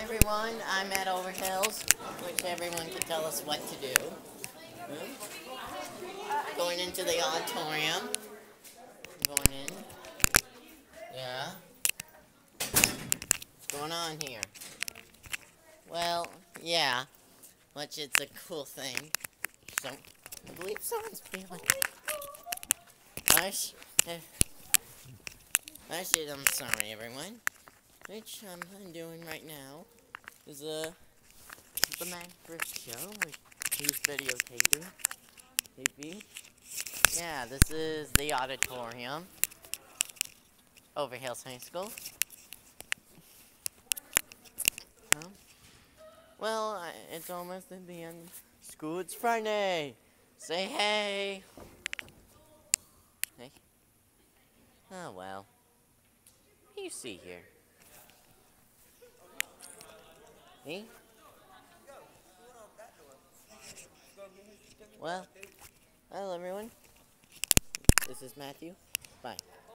everyone, I'm at Overhills, which everyone can tell us what to do. Going into the auditorium. Going in. Yeah. What's going on here? Well, yeah. Which it's a cool thing. So, I believe someone's feeling. I'm sorry, everyone. Which I'm doing right now is the Matthew Griffith show, which he's videotaping. Maybe. Yeah, this is the auditorium. Over Hills High School. Well, it's almost at the end of school. It's Friday. Say hey. Hey. Oh well. What do you see here? Me? Well, hello everyone. This is Matthew. Bye.